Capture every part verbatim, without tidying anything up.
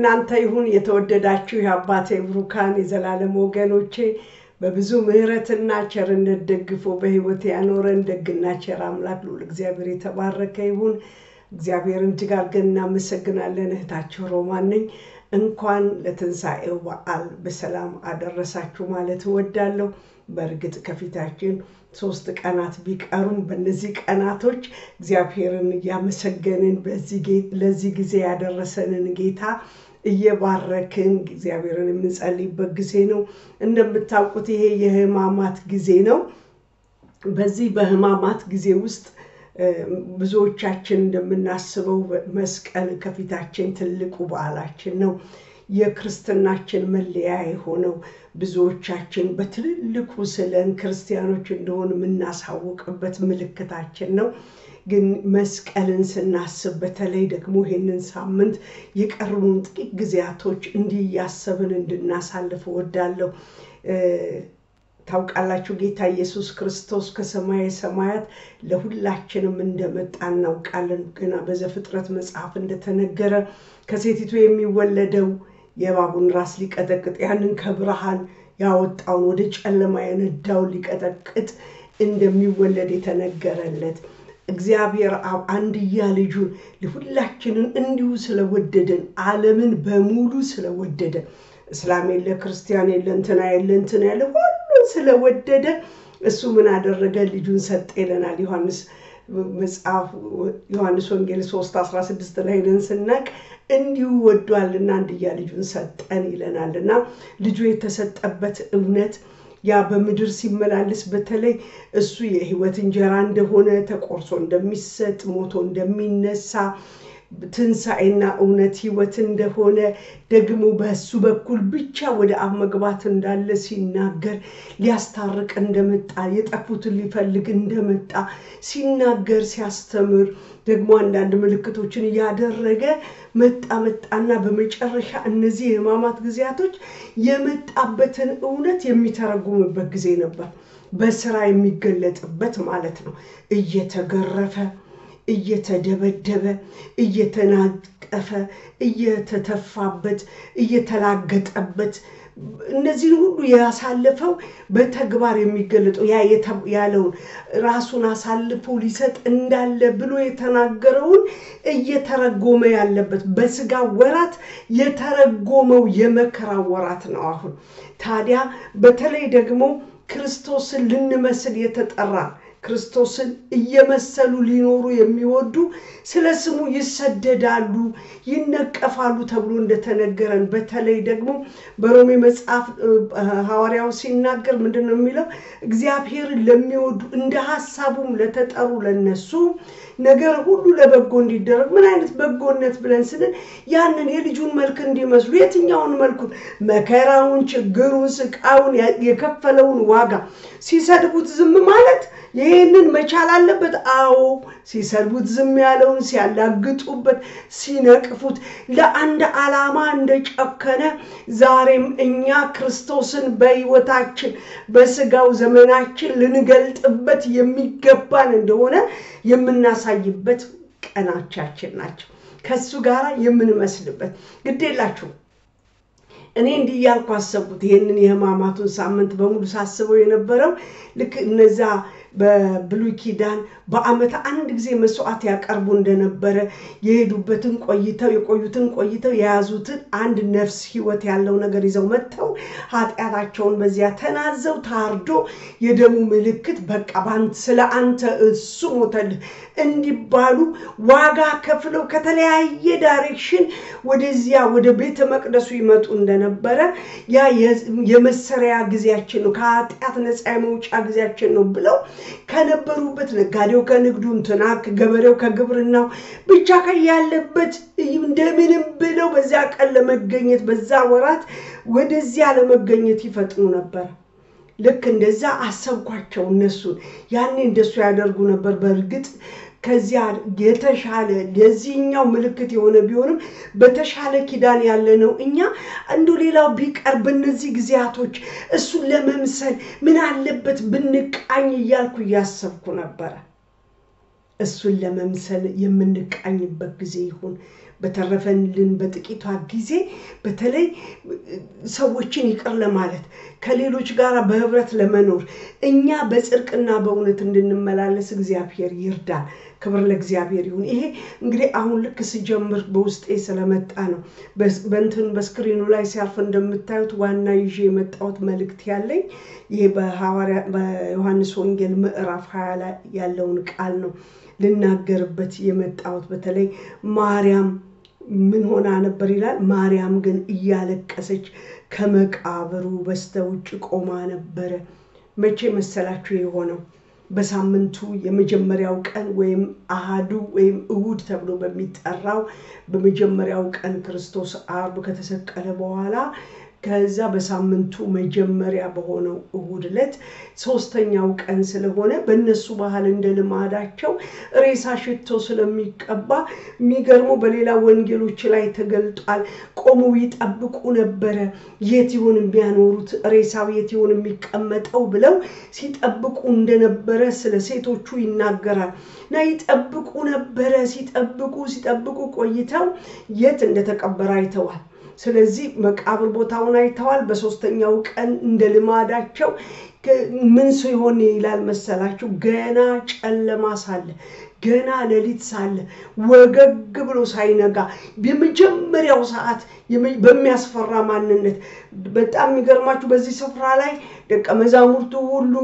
ለእናንተ ይሁን የተወደዳችሁ የአባቴ ብሩካን የዘላለም ወገኖቼ በብዙ ምህረትና ቸርነት ደግፎ በህይወት ያኖረን ደግና ቸር አምላክ ልዑል እግዚአብሔር የተባረከ ይሁን። እግዚአብሔርን እጅግ አድርገን እናመሰግናለን። እህታችሁ ሮማን ነኝ። እንኳን ለትንሳኤው በዓል በሰላም አደረሳችሁ ማለት እወዳለሁ። በእርግጥ ከፊታችን ሶስት ቀናት ቢቀሩም በእነዚህ ቀናቶች እግዚአብሔርን ያመሰገንን በዚህ ለዚህ ጊዜ ያደረሰንን ጌታ እየባረክን እግዚአብሔርን የምንጸልይበት ጊዜ ነው። እንደምታውቁት ይሄ የህማማት ጊዜ ነው። በዚህ በህማማት ጊዜ ውስጥ ብዙዎቻችን እንደምናስበው መስቀል ከፊታችን ትልቁ በዓላችን ነው። የክርስትናችን መለያ የሆነው ብዙዎቻችን በትልልቁ ስለን ክርስቲያኖች እንደሆን የምናሳውቅበት ምልክታችን ነው። ግን መስቀልን ስናስብ በተለይ ደግሞ ይሄንን ሳምንት የቀሩን ጥቂት ጊዜያቶች እንዲያሰብን እንድናሳልፍ ወዳለው ታውቃላችሁ ጌታ ኢየሱስ ክርስቶስ ከሰማይ ሰማያት ለሁላችንም እንደመጣ እናውቃለን። ገና በዘፍጥረት መጽሐፍ እንደተነገረ ከሴቲቱ የሚወለደው የእባቡን ራስ ሊቀጠቅጥ ያንን ከብርሃን ያወጣውን ወደ ጨለማ የነዳው ሊቀጠቅጥ እንደሚወለድ የተነገረለት እግዚአብሔር አብ አንድያ ልጁን ለሁላችንን እንዲሁ ስለወደደን ዓለምን በሙሉ ስለወደደ እስላም የለ ክርስቲያን የለ እንትና የለ እንትና ያለ ሁሉ ስለወደደ እሱ ምን አደረገ? ልጁን ሰጠ ይለናል ዮሐንስ መጽሐፍ ዮሐንስ ወንጌል ሶስት አስራ ስድስት ላይ ደንስናቅ እንዲሁ ወዷልና አንድያ ልጁን ሰጠን ይለናልና ልጁ የተሰጠበት እውነት ያ በምድር ሲመላለስ በተለይ እሱ የህይወት እንጀራ እንደሆነ ተቆርሶ እንደሚሰጥ ሞቶ እንደሚነሳ ትንሳኤና እውነት ህይወት እንደሆነ ደግሞ በሱ በኩል ብቻ ወደ አብ መግባት እንዳለ ሲናገር ሊያስታርቅ እንደመጣ የጠፉትን ሊፈልግ እንደመጣ ሲናገር ሲያስተምር ደግሞ አንዳንድ ምልክቶችን ያደረገ መጣ መጣና በመጨረሻ እነዚህ የህማማት ጊዜያቶች የመጣበትን እውነት የሚተረጉምበት ጊዜ ነበር። በስራ የሚገለጥበት ማለት ነው። እየተገረፈ እየተደበደበ እየተናቀፈ እየተተፋበት እየተላገጠበት እነዚህ ሁሉ ያሳለፈው በተግባር የሚገለጠው ያ ያለው ራሱን አሳልፎ ሊሰጥ እንዳለ ብሎ የተናገረውን እየተረጎመ ያለበት በስጋ ወራት የተረጎመው የመከራ ወራት ነው። አሁን ታዲያ በተለይ ደግሞ ክርስቶስን ልንመስል የተጠራ ክርስቶስን እየመሰሉ ሊኖሩ የሚወዱ ስለስሙ ይሰደዳሉ ይነቀፋሉ ተብሎ እንደተነገረን በተለይ ደግሞ በሮሜ መጽሐፍ ሐዋርያው ሲናገር ምንድነው የሚለው? እግዚአብሔርን ለሚወዱ እንደ ሐሳቡም ለተጠሩ ለነሱ ነገር ሁሉ ለበጎ እንዲደረግ ምን አይነት በጎነት ብለን ስንል ያንን የልጁን መልክ እንዲመስሉ የትኛውን መልኩን መከራውን ችግሩን ስቃውን የከፈለውን ዋጋ ሲሰድቡት ዝም ማለት ይሄንን መቻል አለበት። አዎ ሲሰድቡት ዝም ያለውን ሲያላግጡበት ሲነቅፉት ለአንድ ዓላማ እንደጨከነ ዛሬም እኛ ክርስቶስን በህይወታችን በስጋው ዘመናችን ልንገልጥበት የሚገባን እንደሆነ የምናሳይበት ቀናቻችን ናቸው። ከሱ ጋር የምንመስልበት ግዴላችሁ እኔ እንዲያልኩ አሰብኩት። ይሄንን የህማማቱን ሳምንት በሙሉ ሳስበው የነበረው ልክ እነዛ በብሉይ ኪዳን በአመት አንድ ጊዜ መስዋዕት ያቀርቡ እንደነበረ የሄዱበትን ቆይተው የቆዩትን ቆይተው የያዙትን አንድ ነፍስ ህይወት ያለው ነገር ይዘው መጥተው ኃጢያታቸውን በዚያ ተናዘው ታርዶ የደሙ ምልክት በቃ ባንተ ስለ አንተ እሱ ሞተል እንዲባሉ ዋጋ ከፍለው ከተለያየ ዳይሬክሽን ወደዚያ ወደ ቤተ መቅደሱ ይመጡ እንደነበረ ያ የመሰሪያ ጊዜያችን ነው ከኃጢያት ነፃ የመውጫ ጊዜያችን ነው ብለው ከነበሩበት ነጋዴው ከንግዱ እንትና ገበሬው ከግብርናው ብቻ ከያለበት እንደምንም ብለው በዛ ቀን ለመገኘት በዛ ወራት ወደዚያ ለመገኘት ይፈጥኑ ነበር። ልክ እንደዛ አሰብኳቸው እነሱ ያኔ እንደሱ ያደርጉ ነበር። በርግጥ ከዚያ የተሻለ የዚህኛው ምልክት የሆነ ቢሆንም በተሻለ ኪዳን ያለ ነው። እኛ እንዱ ሌላው ቢቀር በእነዚህ ጊዜያቶች እሱን ለመምሰል ምን አለበት ብንቃኝ እያልኩ ያሰብኩ ነበር። እሱን ለመምሰል የምንቃኝበት ጊዜ ይሁን። በተረፈልን በጥቂቷ ጊዜ በተለይ ሰዎችን ይቅር ለማለት ከሌሎች ጋር በህብረት ለመኖር እኛ በጽድቅና በእውነት እንድንመላለስ እግዚአብሔር ይርዳን። ክብር ለእግዚአብሔር ይሁን። ይሄ እንግዲህ አሁን ልክ ሲጀምር በውስጤ ስለመጣ ነው። በእንትን በስክሪኑ ላይ ሲያርፍ እንደምታዩት ዋና ይዤ የመጣሁት መልእክት ያለኝ ይሄ በሐዋርያ በዮሐንስ ወንጌል ምዕራፍ ሃያ ላይ ያለውን ቃል ነው ልናገርበት የመጣሁት። በተለይ ማሪያም ምን ሆና ነበር ይላል። ማሪያም ግን እያለቀሰች ከመቃብሩ በስተውጭ ቆማ ነበር። መቼ መሰላችሁ የሆነው? በሳምንቱ የመጀመሪያው ቀን ወይም አሃዱ ወይም እሁድ ተብሎ በሚጠራው በመጀመሪያው ቀን ክርስቶስ አርብ ከተሰቀለ በኋላ ከዛ በሳምንቱ መጀመሪያ በሆነው እሁድ ዕለት ሶስተኛው ቀን ስለሆነ በእነሱ ባህል እንደ ልማዳቸው ሬሳ ሽቶ ስለሚቀባ የሚገርመው በሌላ ወንጌሎች ላይ ተገልጧል። ቆመው ይጠብቁ ነበር። የት ይሆን የሚያኖሩት ሬሳው የት ይሆን የሚቀመጠው ብለው ሲጠብቁ እንደነበረ ስለ ሴቶቹ ይናገራል። እና ይጠብቁ ነበር። ሲጠብቁ ሲጠብቁ ቆይተው የት እንደተቀበረ አይተዋል። ስለዚህ መቃብር ቦታውን አይተዋል። በሶስተኛው ቀን እንደ ልማዳቸው ምን ሲሆን ይላል መሰላችሁ? ገና ጨለማ ሳለ ገና ሌሊት ሳለ ወገግ ብሎ ሳይነጋ በመጀመሪያው ሰዓት በሚያስፈራ ማንነት በጣም የሚገርማችሁ በዚህ ስፍራ ላይ ደቀ መዛሙርቱ ሁሉ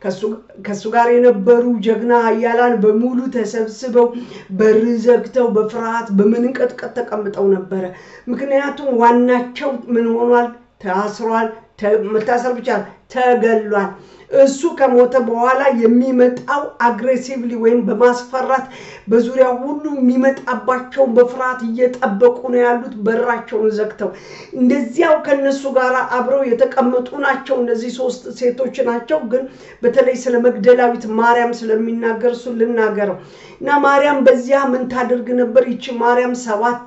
ከሱ ጋር የነበሩ ጀግና ኃያላን በሙሉ ተሰብስበው በር ዘግተው በፍርሃት በመንቀጥቀጥ ተቀምጠው ነበር። ምክንያቱም ዋናቸው ምን ሆኗል? ታስሯል። መታሰር ብቻ ተገሏል። እሱ ከሞተ በኋላ የሚመጣው አግሬሲቭሊ ወይም በማስፈራት በዙሪያው ሁሉ የሚመጣባቸው በፍርሃት እየጠበቁ ነው ያሉት በራቸውን ዘግተው። እንደዚያው ከነሱ ጋር አብረው የተቀመጡ ናቸው። እነዚህ ሶስት ሴቶች ናቸው። ግን በተለይ ስለ መግደላዊት ማርያም ስለሚናገር እሱ ልናገረው እና ማርያም በዚያ ምን ታደርግ ነበር? ይቺ ማርያም ሰባት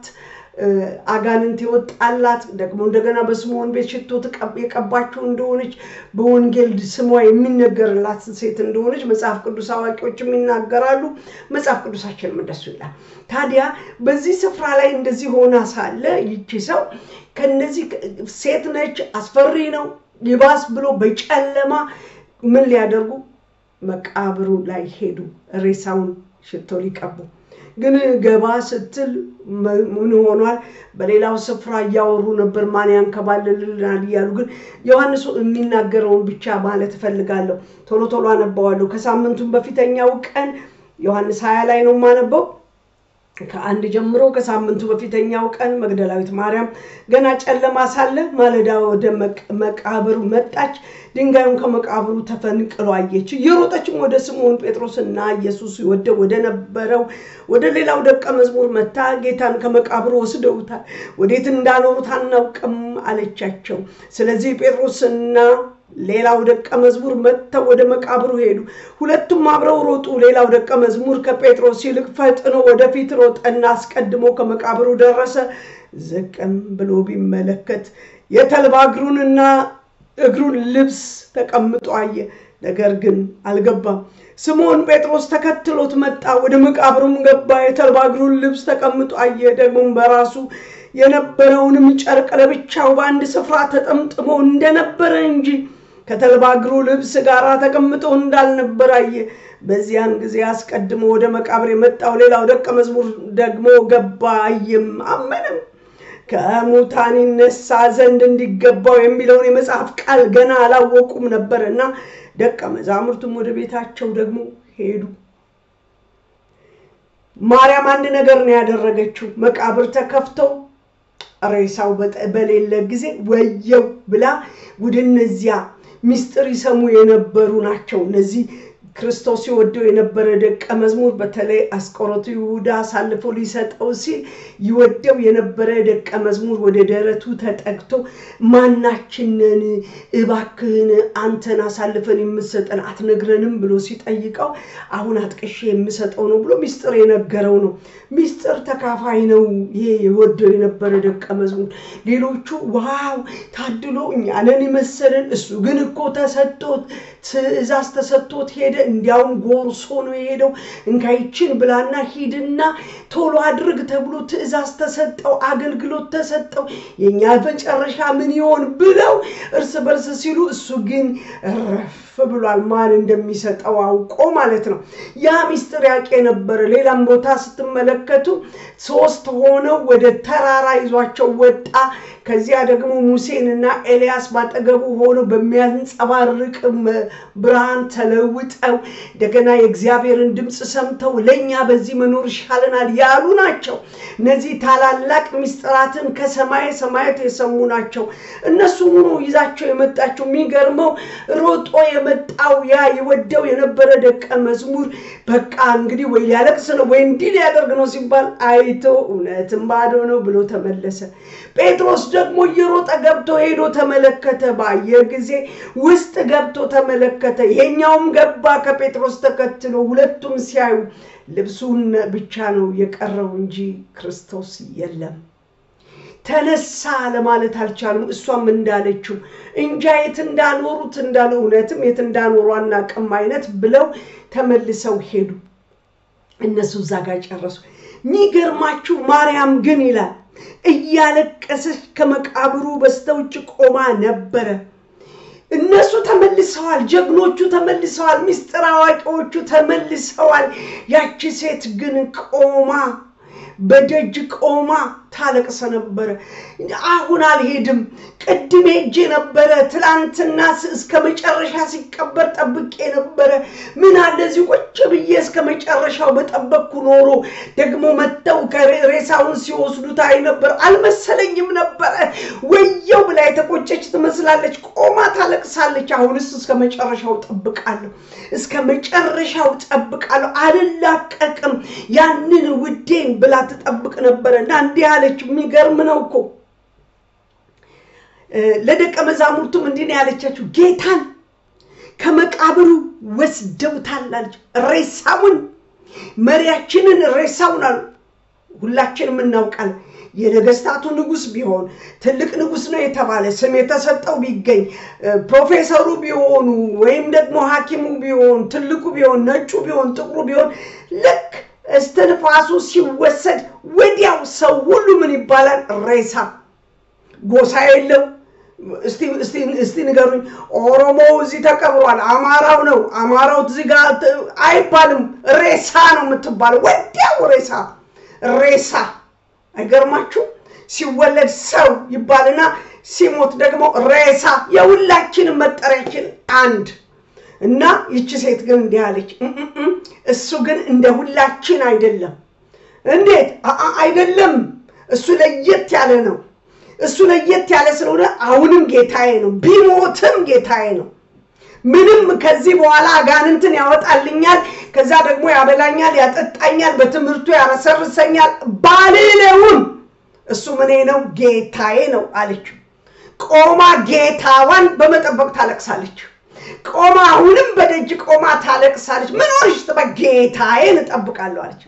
አጋንንት ይወጣላት ደግሞ እንደገና በስምዖን ቤት ሽቶ የቀባቸው እንደሆነች በወንጌል ስሟ የሚነገርላት ሴት እንደሆነች መጽሐፍ ቅዱስ አዋቂዎችም ይናገራሉ። መጽሐፍ ቅዱሳችንም እንደሱ ይላል። ታዲያ በዚህ ስፍራ ላይ እንደዚህ ሆና ሳለ ይቺ ሰው ከነዚህ ሴት ነች። አስፈሪ ነው። ይባስ ብሎ በጨለማ ምን ሊያደርጉ መቃብሩ ላይ ሄዱ። ሬሳውን ሽቶ ሊቀቡ ግን ገባ ስትል ምን ሆኗል? በሌላው ስፍራ ያወሩ ነበር ማን ያንከባልልናል ይያሉ። ግን ዮሐንስ የሚናገረውን ብቻ ማለት ፈልጋለሁ። ቶሎ ቶሎ አነባዋለሁ። ከሳምንቱ በፊተኛው ቀን ዮሐንስ ሃያ ላይ ነው ማነበው። ከአንድ ጀምሮ ከሳምንቱ በፊተኛው ቀን መግደላዊት ማርያም ገና ጨለማ ሳለ ማለዳ ወደ መቃብሩ መጣች። ድንጋዩን ከመቃብሩ ተፈንቅሎ አየች። የሮጠችም ወደ ስምዖን ጴጥሮስና ኢየሱስ ወደ ወደ ነበረው ወደ ሌላው ደቀ መዝሙር መጣ። ጌታን ከመቃብሩ ወስደውታል፣ ወዴት እንዳኖሩት አናውቅም አለቻቸው። ስለዚህ ጴጥሮስና ሌላው ደቀ መዝሙር መጥተው ወደ መቃብሩ ሄዱ። ሁለቱም አብረው ሮጡ። ሌላው ደቀ መዝሙር ከጴጥሮስ ይልቅ ፈጥኖ ወደፊት ሮጠና አስቀድሞ ከመቃብሩ ደረሰ። ዝቅም ብሎ ቢመለከት የተልባ እግሩንና እግሩን ልብስ ተቀምጦ አየ፣ ነገር ግን አልገባም። ስምዖን ጴጥሮስ ተከትሎት መጣ። ወደ መቃብሩም ገባ። የተልባ እግሩን ልብስ ተቀምጦ አየ፣ ደግሞ በራሱ የነበረውንም ጨርቅ ለብቻው በአንድ ስፍራ ተጠምጥሞ እንደነበረ እንጂ ከተልባ እግሩ ልብስ ጋር ተቀምጦ እንዳልነበረ አየ። በዚያን ጊዜ አስቀድሞ ወደ መቃብር የመጣው ሌላው ደቀ መዝሙር ደግሞ ገባ፣ አየም፣ አመነም። ከሙታን ይነሳ ዘንድ እንዲገባው የሚለውን የመጽሐፍ ቃል ገና አላወቁም ነበርና ደቀ መዛሙርቱም ወደ ቤታቸው ደግሞ ሄዱ። ማርያም አንድ ነገር ነው ያደረገችው። መቃብር ተከፍቶ ሬሳው በሌለ ጊዜ ወየው ብላ ወደ እነዚያ ሚስጥር ይሰሙ የነበሩ ናቸው። እነዚህ ክርስቶስ ይወደው የነበረ ደቀ መዝሙር በተለይ አስቆሮቱ ይሁዳ አሳልፎ ሊሰጠው ሲል ይወደው የነበረ ደቀ መዝሙር ወደ ደረቱ ተጠግቶ ማናችንን እባክህን አንተን አሳልፈን የምሰጠን አትነግረንም ብሎ ሲጠይቀው አሁን አጥቅሼ የምሰጠው ነው ብሎ ሚስጥር የነገረው ነው። ሚስጥር ተካፋይ ነው ይሄ ይወደው የነበረ ደቀ መዝሙር። ሌሎቹ ዋው ታድሎ እኛንን ይመሰለን፣ እሱ ግን እኮ ተሰጥቶት ትእዛዝ ተሰጥቶት ሄደ እንዲያውም ጎርሶ ነው የሄደው እንካይችን ብላና ሂድና ቶሎ አድርግ ተብሎ ትእዛዝ ተሰጠው አገልግሎት ተሰጠው የኛ መጨረሻ ምን ይሆን ብለው እርስ በርስ ሲሉ እሱ ግን ረፍ ብሏል ማን እንደሚሰጠው አውቆ ማለት ነው ያ ሚስጥር ያቄ ነበር ሌላም ቦታ ስትመለከቱ ሶስት ሆነው ወደ ተራራ ይዟቸው ወጣ ከዚያ ደግሞ ሙሴንና ኤልያስ ባጠገቡ ሆነው በሚያንጸባርቅ ብርሃን ተለውጠው እንደገና የእግዚአብሔርን ድምጽ ሰምተው ለኛ በዚህ መኖር ይሻለናል ያሉ ናቸው እነዚህ ታላላቅ ሚስጥራትን ከሰማይ ሰማያት የሰሙ ናቸው እነሱ ሆኖ ይዛቸው የመጣቸው የሚገርመው ሮጦ የመጣው ያ ይወደው የነበረ ደቀ መዝሙር በቃ እንግዲህ ወይ ያለቅስ ነው ወይ እንዲል ያደርግ ነው ሲባል አይቶ እውነትም ባዶ ነው ብሎ ተመለሰ ጴጥሮስ ደግሞ ይሮጣ ገብቶ ሄዶ ተመለከተ ባየ ጊዜ ውስጥ ገብቶ ተመለከተ ይሄኛውም ገባ ከጴጥሮስ ተከትሎ ሁለቱም ሲያዩ ልብሱን ብቻ ነው የቀረው እንጂ ክርስቶስ የለም ተነሳ ለማለት አልቻሉም እሷም እንዳለችው እንጃ የት እንዳኖሩት እንዳለው እውነትም የት እንዳኖሩ አናቀም አይነት ብለው ተመልሰው ሄዱ እነሱ ዛጋ ጨረሱ ሚገርማችሁ ማሪያም ግን ይላል እያለቀሰች ከመቃብሩ በስተውጭ ቆማ ነበር እነሱ ተመልሰዋል ጀግኖቹ ተመልሰዋል ሚስጥር አዋቂዎቹ ተመልሰዋል ያቺ ሴት ግን ቆማ በደጅ ቆማ ታለቅሰ ነበር አሁን አልሄድም ቅድም ሄጄ ነበር ትላንትና እስከ መጨረሻ ሲቀበር ጠብቄ ነበር ምን አለዚህ ቁጭ ብዬ እስከ መጨረሻው በጠበቅኩ ኖሮ ደግሞ መተው ከሬሳውን ሲወስዱት አይ ነበር አልመሰለኝም ነበር ወየው ብላ የተቆጨች ትመስላለች ቆማ ታለቅሳለች አሁንስ እስከ መጨረሻው ጠብቃለሁ እስከ መጨረሻው ጠብቃለሁ አልላቀቅም ያንን ውዴን ብላ ተጠብቅ ነበርና እንዲህ አለች የሚገርም ነው እኮ ለደቀ መዛሙርቱም እንዲህ ያለቻችሁ ጌታን ከመቃብሩ ወስደውታል አለች ሬሳውን መሪያችንን ሬሳውን አሉ ሁላችንም እናውቃለን የነገስታቱ ንጉስ ቢሆን ትልቅ ንጉስ ነው የተባለ ስም የተሰጠው ቢገኝ ፕሮፌሰሩ ቢሆኑ ወይም ደግሞ ሐኪሙ ቢሆን ትልቁ ቢሆን ነጩ ቢሆን ጥቁሩ ቢሆን ልክ استنفاسو ሲወሰድ ወዲያው ሰው ሁሉ ምን ይባላል ሬሳ ጎሳ የለው እስቲ እስቲ እስቲ ንገሩኝ ኦሮሞ እዚህ ተቀብሯል አማራው ነው አማራው እዚህ ጋር አይባልም ሬሳ ነው የምትባለው ወዲያው ሬሳ ሬሳ አይገርማችሁ ሲወለድ ሰው ይባልና ሲሞት ደግሞ ሬሳ የሁላችን መጠሪያችን አንድ እና ይቺ ሴት ግን እንዲያለች እሱ ግን እንደ ሁላችን አይደለም እንዴት አይደለም እሱ ለየት ያለ ነው እሱ ለየት ያለ ስለሆነ አሁንም ጌታዬ ነው ቢሞትም ጌታዬ ነው ምንም ከዚህ በኋላ አጋንንትን ያወጣልኛል ከዛ ደግሞ ያበላኛል ያጠጣኛል በትምርቱ ያረሰርሰኛል ባለለውን እሱ ምን ነው ጌታዬ ነው አለች ቆማ ጌታዋን በመጠበቅ ታለቅሳለች ቆማ አሁንም በደጅ ቆማ ታለቅሳለች ምን ሆነሽ ተበጌታዬን ተጠብቃለሁ አለች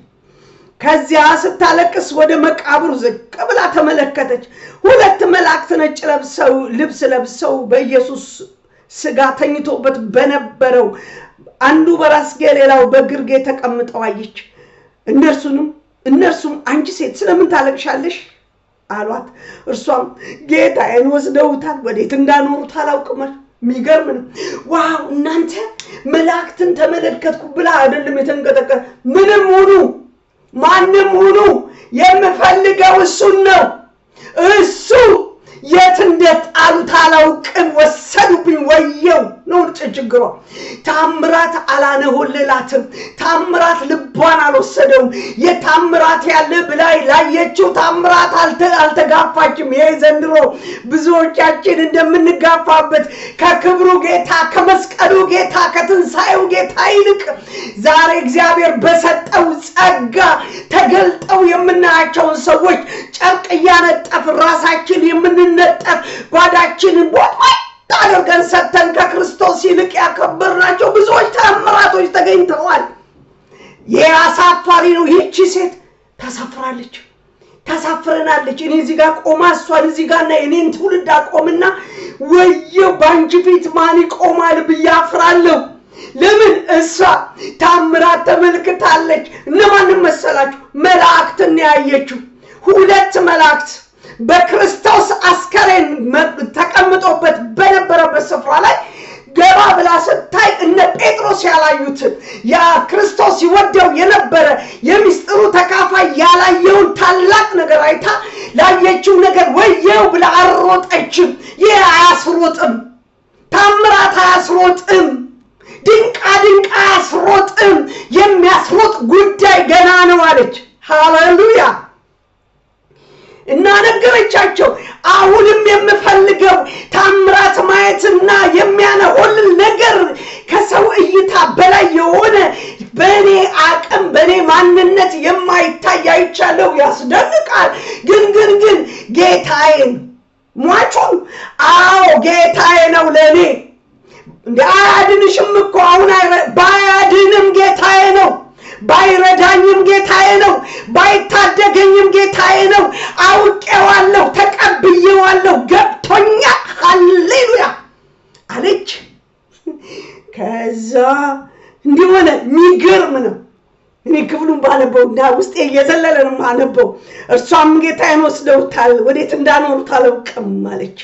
ከዚያ ስታለቅስ ወደ መቃብሩ ዝቅ ብላ ተመለከተች ሁለት መላእክት ነጭ ለብሰው ልብስ ለብሰው በኢየሱስ ስጋ ተኝቶበት በነበረው አንዱ በራስጌ ሌላው በግርጌ ተቀምጠው አየች እነርሱንም እነርሱም አንቺ ሴት ስለምን ታለቅሻለሽ አሏት እርሷም ጌታዬን ወስደውታል ወዴት እንዳኖሩት አላውቅም ሚገርም ነው ዋው እናንተ መላእክትን ተመለከትኩ ብላ አይደለም የተንቀጠቀ ምንም ሆኑ ማንንም ሆኑ የምፈልገው እሱ ነው እሱ የት እንደጣሉት አላውቅም ወሰዱብኝ ወየው ነው ጭጭግሮ ታምራት አላነሆለላትም ታምራት ልቧን አልወሰደው የታምራት ያለ ብላይ ላየችው ታምራት አልተጋፋችም የዘንድሮ ብዙዎቻችን እንደምንጋፋበት ከክብሩ ጌታ ከመስቀሉ ጌታ ከትንሳኤው ጌታ ይልቅ ዛሬ እግዚአብሔር በሰጠው ጸጋ ተገልጠው የምናያቸው ሰዎች ጨርቅ ያነጠፍ ራሳችን የምን ነጠፍ ጓዳችንን ወጣ አድርገን ሰተን ከክርስቶስ ይልቅ ያከበርናቸው ብዙዎች ተአምራቶች ተገኝተዋል የአሳፋሪ ነው ይህች ሴት ታሳፍራለች ታሳፍረናለች እኔ እዚህ ጋር ቆማ እሷን እዚህ ጋር እና እኔን ትውልድ አቆምና ወየው ባንቺ ፊት ማን ይቆማል ብያፍራለሁ ለምን እሷ ታምራት ተመልክታለች እነማን መሰላችሁ መላእክትን ያየችው ሁለት መላእክት በክርስቶስ አስከሬን ተቀምጦበት በነበረበት ስፍራ ላይ ገባ ብላ ስታይ እነ ጴጥሮስ ያላዩት ያ ክርስቶስ ይወደው የነበረ የሚስጥሩ ተካፋይ ያላየውን ታላቅ ነገር አይታ ላየችው ነገር ወየው ብላ አሮጠችም ይሄ አያስሮጥም ታምራት አያስሮጥም ድንቅ ድንቅ አያስሮጥም የሚያስሮጥ ጉዳይ ገና ነው አለች ሃሌሉያ እና ነገረቻቸው አሁንም የምፈልገው ታምራት ማየትና የሚያነሆል ነገር ከሰው እይታ በላይ የሆነ በኔ አቅም በኔ ማንነት የማይታይ አይቻለው ያስደንቃል ግን ግን ግን ጌታዬን ሟቹን አዎ ጌታዬ ነው ለኔ እንደ አያድንሽም እኮ አሁን ባያድንም ጌታዬ ነው ባይረዳኝም ጌታዬ ነው ባይታደገኝም ጌታዬ ነው አውቄዋለሁ ተቀብዬዋለሁ ገብቶኛ ሃሌሉያ አለች ከዛ እንዲሆነ ሚገርም ነው እኔ ክፍሉን ባነበውና ውስጤ እየዘለለ ነው ማነበው እርሷም ጌታዬን ወስደውታል ወዴት እንዳኖሩት አላውቅም አለች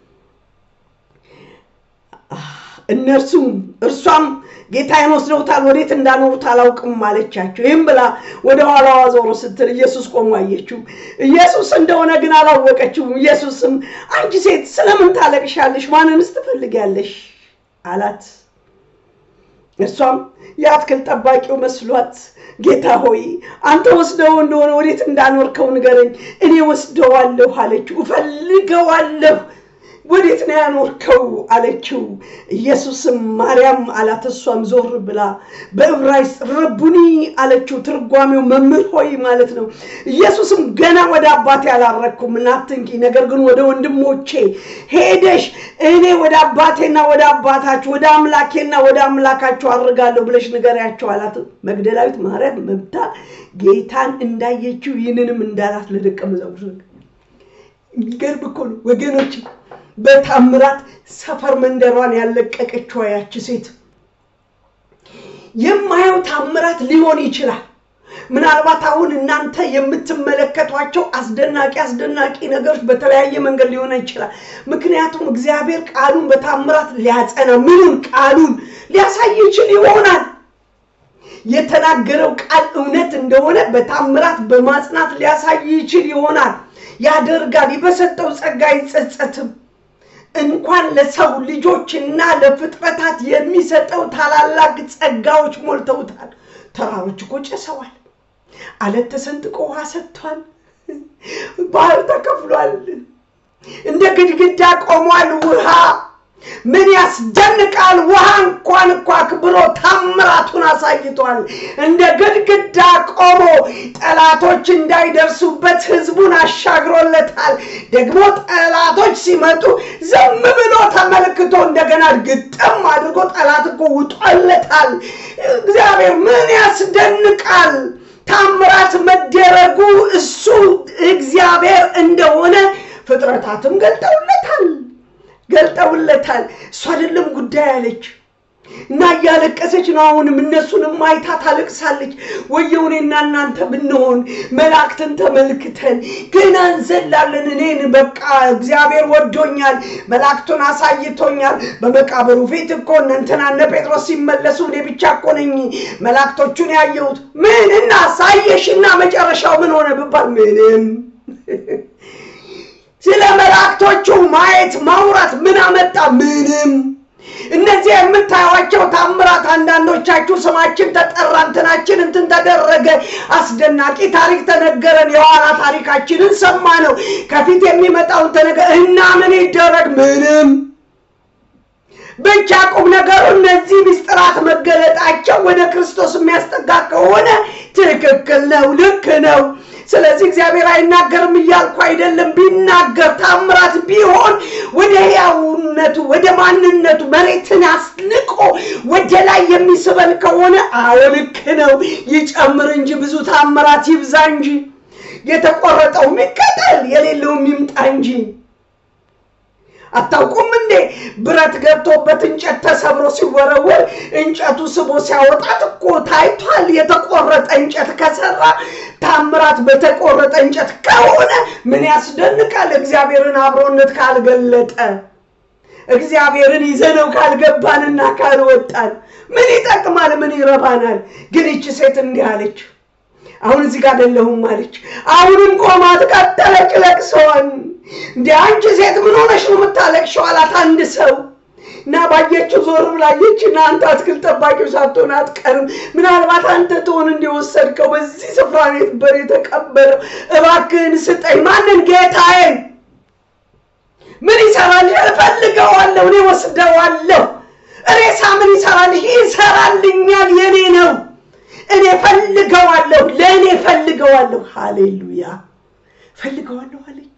እነርሱም እርሷም ጌታዬን ወስደውታል ወዴት እንዳኖሩት አላውቅም ማለቻቸው ይሄን ብላ ወደ ኋላዋ ዞሮ ስትል ኢየሱስ ቆሞ አየችው ኢየሱስ እንደሆነ ግን አላወቀችው ኢየሱስም አንቺ ሴት ስለምን ታለቅሻለሽ ማንንስ ትፈልጊያለሽ አላት እርሷም ያትክል ጠባቂው መስሏት ጌታ ሆይ አንተ ወስደው እንደሆነ ወዴት እንዳኖርከው ንገረኝ እኔ ወስደዋለሁ አለችው ፈልገዋለሁ ወዴት ነው ያኖርከው አለችው ኢየሱስም ማሪያም አላት እሷም ዞር ብላ በዕብራይስጥ ረቡኒ አለችው ትርጓሜው መምህር ሆይ ማለት ነው ኢየሱስም ገና ወደ አባቴ አላረኩም እናትንኪ ነገር ግን ወደ ወንድሞቼ ሄደሽ እኔ ወደ አባቴና ወደ አባታችሁ ወደ አምላኬና ወደ አምላካችሁ አርጋለሁ ብለሽ ንገሪያቸው አላት መግደላዊት ማርያም መብታ ጌታን እንዳየችው ይንንም እንዳላት ለደቀ መዛሙርቱ የሚገርም እኮ ነው ወገኖች በታምራት ሰፈር መንደሯን ያለቀቀችው ያቺ ሴት የማየው ታምራት ሊሆን ይችላል ምናልባት አሁን እናንተ የምትመለከቷቸው አስደናቂ አስደናቂ ነገሮች በተለያየ መንገድ ሊሆን ይችላል ምክንያቱም እግዚአብሔር ቃሉን በታምራት ሊያጸና ምኑን ቃሉን ሊያሳይ ይችል ይሆናል የተናገረው ቃል እውነት እንደሆነ በታምራት በማጽናት ሊያሳይ ይችል ይሆናል ያደርጋል ይበሰጠው ጸጋ ይጸጸትም እንኳን ለሰው ልጆችና ለፍጥረታት የሚሰጠው ታላላቅ ጸጋዎች ሞልተውታል ተራሮች እኮ ጨሰዋል አለት ተሰንጥቆ ውሃ ሰጥቷል ባህር ተከፍሏል እንደ ግድግዳ ቆሟል ውሃ ምን ያስደንቃል ውሃ እንኳን እኮ አክብሮ ታምራቱን አሳይቷል እንደ ግድግዳ ቆሞ ጠላቶች እንዳይደርሱበት ህዝቡን አሻግሮለታል ደግሞ ጠላቶች ሲመጡ ዝም ብሎ ተመልክቶ እንደገና ግጥም አድርጎ ጠላት እኮ ውጦለታል እግዚአብሔር ምን ያስደንቃል ታምራት መደረጉ እሱ እግዚአብሔር እንደሆነ ፍጥረታትም ገልጠውለታል ገልጠውለታል እሷ አይደለም ጉዳይ አለች እና እያለቀሰች ነው አሁንም እነሱንም ማይታ ታለቅሳለች ወየውኔና እናንተ ብንሆን መላእክትን ተመልክተን ገና እንዘላለን እኔን በቃ እግዚአብሔር ወዶኛል መላእክቱን አሳይቶኛል በመቃብሩ ፊት እኮ እንትና እነ ጴጥሮስ ሲመለሱ እኔ ብቻ እኮ ነኝ መላእክቶቹን ያየሁት ምን እና ሳይሽና መጨረሻው ምን ሆነ ብባል ምንም ስለ መላእክቶቹ ማየት ማውራት ምን አመጣ ምንም እነዚህ የምታዩዋቸው ታምራት አንዳንዶቻችሁ ስማችን ተጠራ እንትናችን እንትን ተደረገ አስደናቂ ታሪክ ተነገረን የዋላ ታሪካችንን ሰማነው ከፊት የሚመጣው ተነገረ እና ምን ይደረግ ምንም ብቻ ቁም ነገሩ እነዚህ ምስጢራት መገለጣቸው ወደ ክርስቶስ የሚያስጠጋ ከሆነ ትክክል ነው ልክ ነው ስለዚህ እግዚአብሔር አይናገርም ይያልኩ አይደለም ቢናገር ታምራት ቢሆን ወደ ያውነቱ ወደ ማንነቱ መሬትን አስልቆ ወደ ላይ የሚስበን ከሆነ አውልክ ነው ይጨምር እንጂ ብዙ ታምራት ይብዛ እንጂ የተቆረጠው ሚቀጠል የሌለው ሚምጣ እንጂ አታውቁም እንዴ ብረት ገብቶበት እንጨት ተሰብሮ ሲወረወር እንጨቱ ስቦ ሲያወጣት እኮ ታይቷል የተቆረጠ እንጨት ከሰራ ታምራት በተቆረጠ እንጨት ከሆነ ምን ያስደንቃል እግዚአብሔርን አብሮነት ካልገለጠ እግዚአብሔርን ይዘነው ካልገባንና ካልወጣን ምን ይጠቅማል ምን ይረባናል ግን እቺ ሴት እንዲህ አለች አሁን እዚህ ጋር አይደለሁም አለች አሁንም ቆማ ተቀጠለች ለቅሶን እንዴ አንቺ ሴት ምን ሆነሽ ነው የምታለቅሽው አላት አንድ ሰው እና ባየችው ዞር ብላየችና አንተ አትክልት ጠባቂው ሳትሆን አትቀርም ምናልባት አንተ ትሆን እንደወሰድከው በዚህ ስፍራ ነበር የተቀበለው እባክህን ስጠኝ ማንን ጌታዬን ምን ይሰራል እፈልገዋለሁ እኔ ወስደዋለሁ ሬሳ ምን ይሰራል ይሰራልኛል የኔ ነው እኔ ፈልገዋለሁ ለኔ ፈልገዋለሁ ሃሌሉያ ፈልገዋለሁ አለች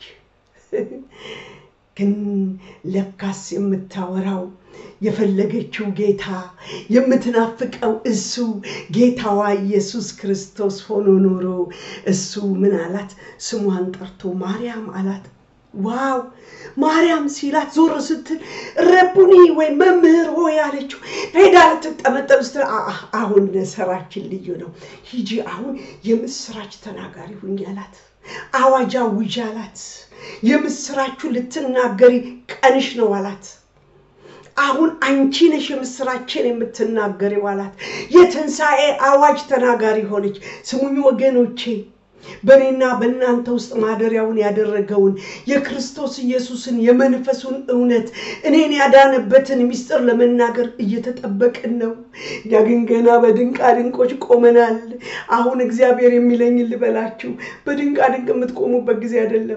ግን ለካስ የምታወራው የፈለገችው ጌታ የምትናፍቀው እሱ ጌታዋ ኢየሱስ ክርስቶስ ሆኖ ኖሮ እሱ ምን አላት ስሟን ጠርቶ ማሪያም አላት ዋው ማሪያም ሲላት ዞር ስትል ረቡኒ ወይ መምህር ሆይ አለችው ሄዳ ልትጠመጠም ስትል አሁን ሰራችን ልዩ ነው ሂጂ አሁን የምስራች ተናጋሪ ሁኚ አላት አዋጃ ውጃላት የምስራቹ ልትናገሪ ቀንሽ ነው አላት አሁን አንቺ ነሽ የምስራችን የምትናገሪው አላት የተንሳኤ አዋጅ ተናጋሪ ሆነች ስሙኝ ወገኖቼ በኔና በእናንተ ውስጥ ማደሪያውን ያደረገውን የክርስቶስ ኢየሱስን የመንፈሱን እውነት እኔን ያዳነበትን ሚስጥር ለመናገር እየተጠበቅን ነው ያግንገና በድንቅ ድንቆች ቆመናል አሁን እግዚአብሔር የሚለኝ ልበላችሁ በድንቅ ድንቅ የምትቆሙበት ጊዜ አይደለም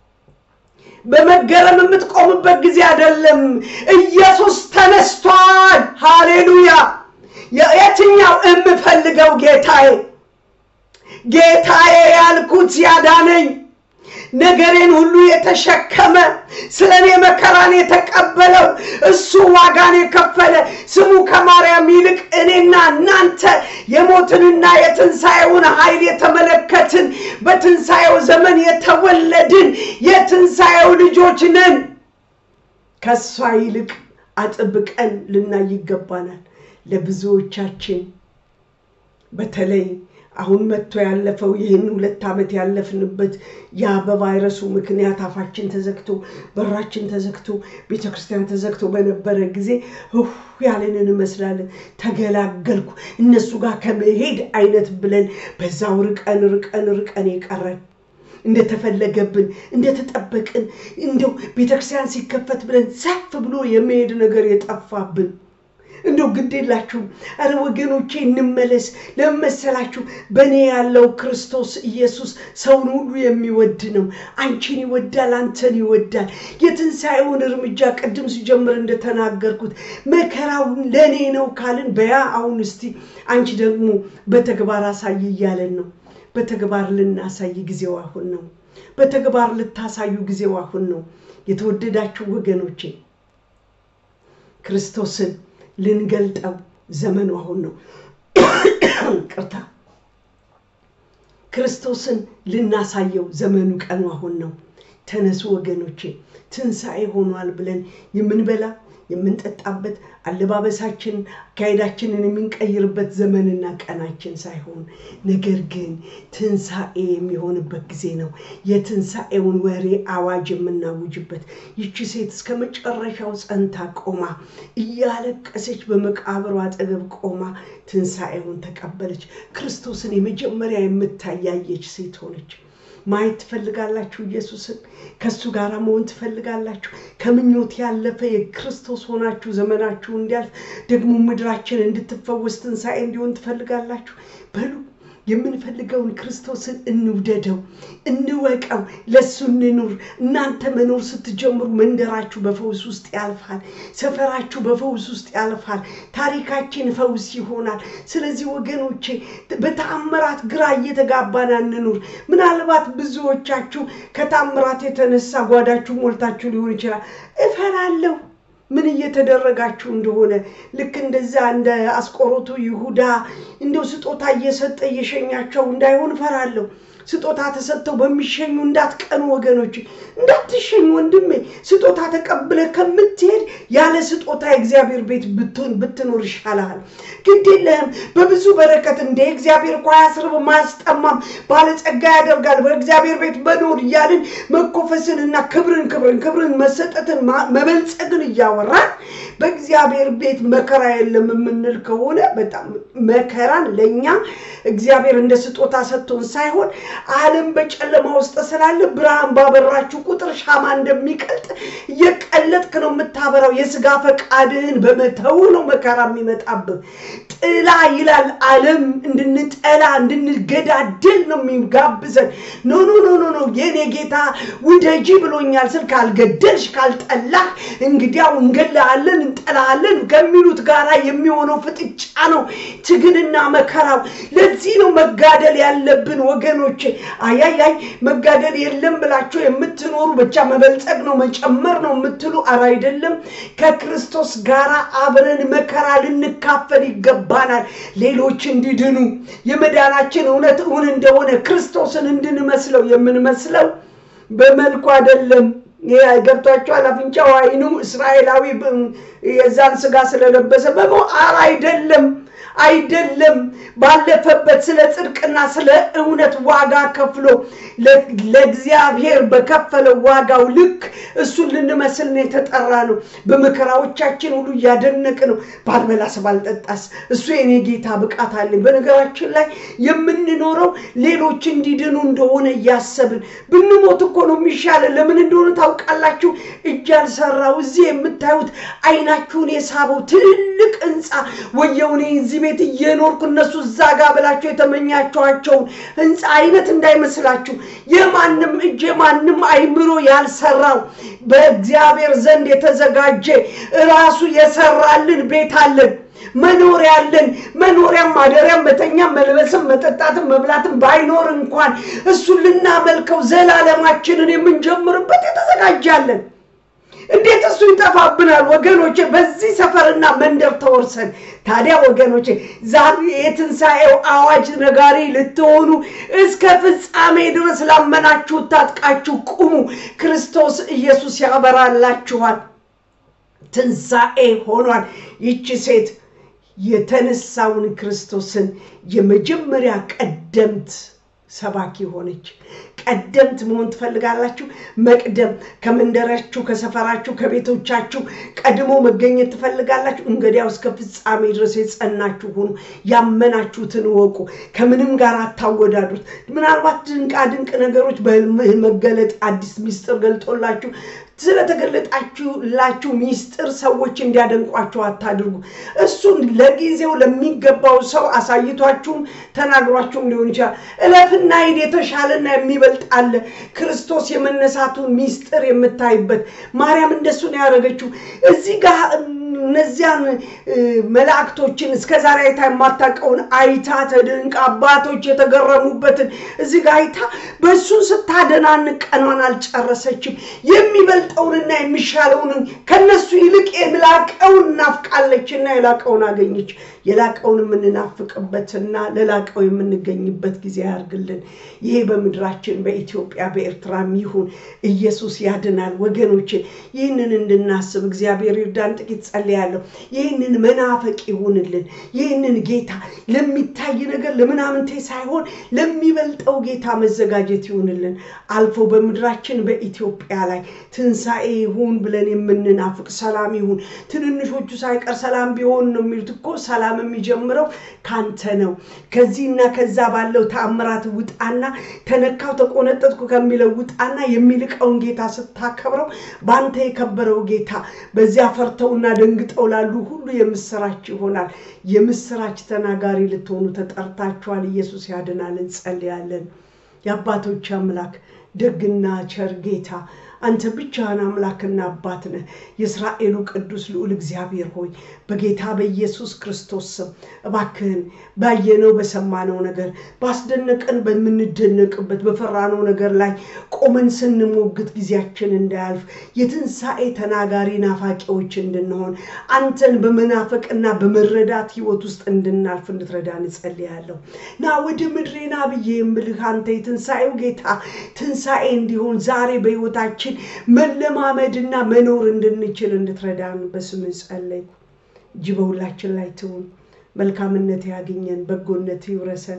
በመገረም የምትቆሙበት ጊዜ አይደለም ኢየሱስ ተነስቷል ሃሌሉያ የትኛው እምፈልገው ጌታዬ ጌታዬ ያልኩት ያዳነኝ ነገሬን ሁሉ የተሸከመ ስለኔ መከራን የተቀበለው እሱ ዋጋን የከፈለ ስሙ ከማርያም ይልቅ እኔና እናንተ የሞትንና የትንሳኤውን ኃይል የተመለከትን በትንሳኤው ዘመን የተወለድን የትንሳኤው ልጆች ነን ከሷ ይልቅ አጥብቀን ልናይ ይገባናል ለብዙዎቻችን በተለይ አሁን መጥቶ ያለፈው ይሄን ሁለት አመት ያለፍንበት ያ በቫይረሱ ምክንያት አፋችን ተዘግቶ በራችን ተዘግቶ ቤተክርስቲያን ተዘግቶ በነበረ ጊዜ ኡፍ ያለንን መስላለን ተገላገልኩ እነሱ ጋር ከመሄድ አይነት ብለን በዛው ርቀን ርቀን ርቀን ይቀረን እንደተፈለገብን እንደተጠበቅን እንደው ቤተክርስቲያን ሲከፈት ብለን ዛፍ ብሎ የመሄድ ነገር የጠፋብን እንደው ግዴላችሁ አረ ወገኖቼ እንመለስ ለመሰላችሁ በኔ ያለው ክርስቶስ ኢየሱስ ሰውን ሁሉ የሚወድ ነው አንቺን ይወዳል አንተን ይወዳል የትንሳኤውን እርምጃ ቀድም ሲጀምር እንደተናገርኩት መከራው ለኔ ነው ካልን በያ አሁን እስቲ አንቺ ደግሞ በተግባር አሳይ ይያለን ነው በተግባር ልናሳይ ጊዜው አሁን ነው በተግባር ልታሳዩ ጊዜው አሁን ነው የተወደዳችሁ ወገኖቼ ክርስቶስን ልንገልጠው ዘመኑ አሁን ነው ቅርታ ክርስቶስን ልናሳየው ዘመኑ ቀኑ አሁን ነው ተነሱ ወገኖቼ ትንሳኤ ሆኗል ብለን የምንበላ የምንጠጣበት አለባበሳችን ካይዳችንን የምንቀይርበት ዘመንና ቀናችን ሳይሆን ነገር ግን ትንሳኤ የሚሆንበት ጊዜ ነው የትንሳኤውን ወሬ አዋጅ የምናውጅበት ይቺ ሴት እስከ መጨረሻው ጸንታ ቆማ እያለቀሰች በመቃብሩ አጠገብ ቆማ ትንሳኤውን ተቀበለች ክርስቶስን የመጀመሪያ የምታያየች ሴት ሆነች ማየት ትፈልጋላችሁ ኢየሱስን ከሱ ጋር መሆን ትፈልጋላችሁ ከምኞት ያለፈ የክርስቶስ ሆናችሁ ዘመናችሁ እንዲያልፍ ደግሞ ምድራችን እንድትፈወስ ትንሳኤ እንዲሆን ትፈልጋላችሁ በሉ የምንፈልገውን ክርስቶስን እንውደደው እንወቀው ለሱ እንኑር እናንተ መኖር ስትጀምሩ መንደራችሁ በፈውስ ውስጥ ያልፋል ሰፈራችሁ በፈውስ ውስጥ ያልፋል ታሪካችን ፈውስ ይሆናል ስለዚህ ወገኖቼ በተአምራት ግራ እየተጋባን እንኑር ምናልባት ብዙዎቻችሁ ከታምራት የተነሳ ጓዳችሁ ሞልታችሁ ሊሆን ይችላል እፈራለሁ ምን እየተደረጋችሁ እንደሆነ ልክ እንደዛ እንደ አስቆሮቱ ይሁዳ እንደው ስጦታ እየሰጠ እየሸኛቸው እንዳይሆን ፈራለሁ ስጦታ ተሰጥተው በሚሸኙ እንዳትቀኑ ወገኖች እንዳትሸኙ ወንድሜ ስጦታ ተቀብለ ከምትሄድ ያለ ስጦታ እግዚአብሔር ቤት ብትሆን ብትኖር ይሻላል ግዴለም በብዙ በረከት እንደ እግዚአብሔር እኮ ያስርብ ማስጠማም ባለጸጋ ያደርጋል በእግዚአብሔር ቤት በኖር ይያልን መኮፈስንና ክብርን ክብርን ክብርን መሰጠትን መበልጸግን ያወራል በእግዚአብሔር ቤት መከራ የለም ምንል ከሆነ በጣም መከራን ለኛ እግዚአብሔር እንደ ስጦታ ሰጥቶን ሳይሆን ዓለም በጨለማ ውስጥ ስላለ ብርሃን ባበራችሁ ቁጥር ሻማ እንደሚቀልጥ የቀለጥክ ነው የምታበራው የሥጋ ፈቃድን በመተው ነው መከራ የሚመጣብህ ጥላ ይላል ዓለም እንድንጠላ እንድንገዳደል ነው የሚጋብዘን ኖ ኖ ኖ ኖ ኖ የኔ ጌታ ውደጂ ብሎኛል ስል ካልገደልሽ ካልጠላህ እንግዲያው እንገላለን እንጠላለን ከሚሉት ጋራ የሚሆነው ፍጥጫ ነው ትግልና መከራው ለዚህ ነው መጋደል ያለብን ወገኖች አያያይ መጋደል የለም ብላችሁ የምትኖሩ ብቻ መበልጸግ ነው መጨመር ነው የምትሉ አራ አይደለም ከክርስቶስ ጋራ አብረን መከራ ልንካፈል ይገባናል ሌሎች እንዲድኑ የመዳናችን እውነት እውን እንደሆነ ክርስቶስን እንድንመስለው የምንመስለው በመልኩ አይደለም የገብቷቸው አላፍንጫው አይኑ እስራኤላዊ የዛን ስጋ ስለለበሰ በሞ አራ አይደለም አይደለም ባለፈበት ስለ ጽድቅና ስለ እውነት ዋጋ ከፍሎ ለእግዚአብሔር በከፈለው ዋጋው ልክ እሱን ልንመስል ነው የተጠራነው በመከራዎቻችን ሁሉ ያደነቅ ነው ባልበላስ ባልጠጣስ እሱ የኔ ጌታ ብቃት አለ በነገራችን ላይ የምንኖረው ሌሎች እንዲድኑ እንደሆነ ያሰብን ብንሞት እኮ ነው የሚሻለ ለምን እንደሆነ ታውቃላችሁ እጃል ሰራው እዚህ የምታዩት አይናችሁን የሳበው ትልቅ እንጻ ወየውኔ እዚህ ቤት እየኖርኩ እነሱ ዛጋ ብላችሁ የተመኛችኋቸው እንጻ አይነት እንዳይመስላችሁ የማንንም እጅ የማንንም አይምሮ ያልሰራው በእግዚአብሔር ዘንድ የተዘጋጀ ራሱ የሰራልን ቤት አለን መኖሪያ አለን መኖሪያም ማደሪያም መተኛም መልበስም መጠጣትም መብላትም ባይኖር እንኳን እሱን ልናመልከው ዘላለማችንን የምንጀምርበት የተዘጋጃለን እንዴት እሱ ይጠፋብናል ወገኖቼ በዚህ ሰፈርና መንደር ተወርሰን ታዲያ ወገኖቼ ዛሬ የትንሳኤው አዋጅ ነጋሪ ልትሆኑ እስከ ፍጻሜ ድረስ ላመናችሁ ታጥቃችሁ ቁሙ ክርስቶስ ኢየሱስ ያበራላችኋል ትንሳኤ ሆኗል ይቺ ሴት የተነሳውን ክርስቶስን የመጀመሪያ ቀደምት ሰባኪ ሆነች ቀደምት መሆን ትፈልጋላችሁ መቅደም ከመንደራችሁ ከሰፈራችሁ ከቤቶቻችሁ ቀድሞ መገኘት ትፈልጋላችሁ እንግዲያው እስከ ፍጻሜ ድረስ የጸናችሁ ሁኑ ያመናችሁትን ወቁ ከምንም ጋር አታወዳዱት ምናልባት ድንቅ ድንቅ ነገሮች በመገለጥ አዲስ ሚስጥር ገልጦላችሁ ስለተገለጣችሁ ላችሁ ሚስጥር ሰዎች እንዲያደንቋችሁ አታድርጉ እሱን ለጊዜው ለሚገባው ሰው አሳይቷችሁ ተናግሯችሁ ሊሆን ይችላል እለፍና ሄድ የተሻለና የሚበልጥ አለ ክርስቶስ የመነሳቱን ሚስጥር የምታይበት ማርያም እንደሱ ነው ያረጋችሁ እዚህ ጋር እነዚያን መላእክቶችን እስከዛሬ አይታ የማታውቀውን አይታ ተደንቃ አባቶች የተገረሙበትን እዚህ ጋር አይታ በሱ ስታደናንቅ ቀኗን አልጨረሰችም የሚበልጠውንና የሚሻለውን ከነሱ ይልቅ የላቀውን ናፍቃለችና የላቀውን አገኘች የላቀውን ምንናፍቅበትና ለላቀው የምንገኝበት ጊዜ ያርግልን ይሄ በመድራችን በኢትዮጵያ በኤርትራም ይሁን ኢየሱስ ያድናል ወገኖቼ ይህንን እንድናስብ እግዚአብሔር ይርዳን ጥቂት ጸልያለሁ ይህንን መናፈቅ ይሁንልን ይህንን ጌታ ለሚታይ ነገር ለምናምንቴ ሳይሆን ለሚበልጠው ጌታ መዘጋጀት ይሁንልን አልፎ በመድራችን በኢትዮጵያ ላይ ትንሳኤ ይሁን ብለን የምንናፍቅ ሰላም ይሁን ትንንሾቹ ሳይቀር ሰላም ቢሆን ነው የሚሉት እኮ ሰላም የሚጀምረው ካንተ ነው ከዚህና ከዛ ባለው ተአምራት ውጣና ተነካው ተቆነጠጥኩ ከሚለው ውጣና የሚልቀውን ጌታ ስታከብረው ባንተ የከበረው ጌታ በዚያ ፈርተውና ደንግጠው ላሉ ሁሉ የምስራች ይሆናል የምስራች ተናጋሪ ልትሆኑ ተጠርታችኋል ኢየሱስ ያድናል እንጸልያለን ያባቶች አምላክ ደግና ቸር ጌታ አንተ ብቻህን አምላክና አባት ነህ የእስራኤሉ ቅዱስ ልዑል እግዚአብሔር ሆይ በጌታ በኢየሱስ ክርስቶስ ስም እባክህን ባየነው በሰማነው ነገር ባስደነቀን በምንደነቅበት በፈራነው ነገር ላይ ቆመን ስንሞግት ጊዜያችን እንዳያልፍ የትንሳኤ ተናጋሪ ናፋቂዎች እንድንሆን አንተን በመናፈቅና በመረዳት ህይወት ውስጥ እንድናልፍ እንድትረዳን ጸልያለሁ ና ወደ ምድሬና ብዬ እምልህ አንተ የትንሳኤው ጌታ ትንሳኤ እንዲሆን ዛሬ በህይወታችን መለማመድና መኖር እንድንችል እንድትረዳን በስምህ ጸለይኩ ጅበውላችን ላይ ትሁን መልካምነት ያገኘን በጎነት ይውረሰን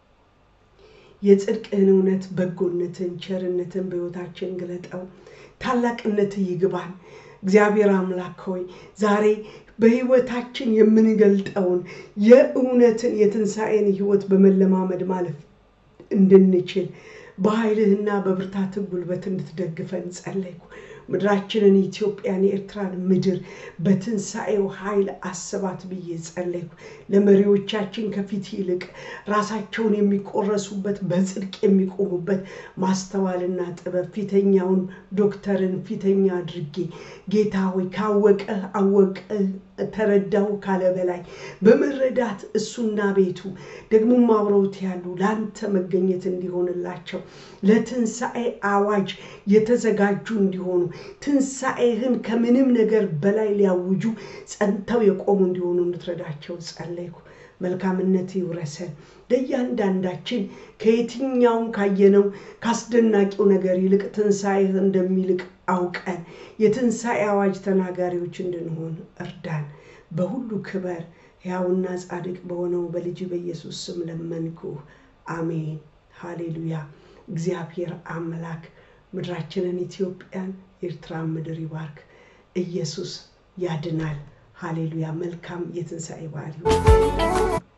የጽድቅህን እውነት በጎነትን ቸርነትን በህይወታችን ግለጠው ታላቅነት ይግባን እግዚአብሔር አምላክ ሆይ ዛሬ በህይወታችን የምንገልጠውን የእውነትን የትንሳኤን ህይወት በመለማመድ ማለፍ እንድንችል በኃይልህና በብርታት ጉልበት እንድትደግፈን ጸለይኩ ምድራችንን ኢትዮጵያን የኤርትራን ምድር በትንሳኤው ኃይል አስባት ብዬ ጸለይኩ ለመሪዎቻችን ከፊት ይልቅ ራሳቸውን የሚቆረሱበት በጽድቅ የሚቆሙበት ማስተዋልና ጥበብ ፊተኛውን ዶክተርን ፊተኛ አድርጌ ጌታ ሆይ ካወቀ አወቀ ተረዳው ካለ በላይ በመረዳት እሱና ቤቱ ደግሞ ማብረውት ያሉ ላንተ መገኘት እንዲሆንላቸው ለትንሳኤ አዋጅ የተዘጋጁ እንዲሆኑ ትንሳኤህን ከምንም ነገር በላይ ሊያውጁ ጸንተው የቆሙ እንዲሆኑ እንድትረዳቸው ጸለይኩ መልካምነት ይውረሰን ለእያንዳንዳችን ከየትኛውም ካየነው ካስደናቂው ነገር ይልቅ ትንሳኤህ እንደሚልቅ አውቀን የትንሳኤ አዋጅ ተናጋሪዎች እንድንሆን እርዳን በሁሉ ክብር ያውና ጻድቅ በሆነው በልጅ በኢየሱስ ስም ለመንኩ አሜን ሃሌሉያ እግዚአብሔር አምላክ ምድራችንን ኢትዮጵያን ኤርትራን ምድር ይባርክ ኢየሱስ ያድናል ሃሌሉያ መልካም የትንሳኤ በዓል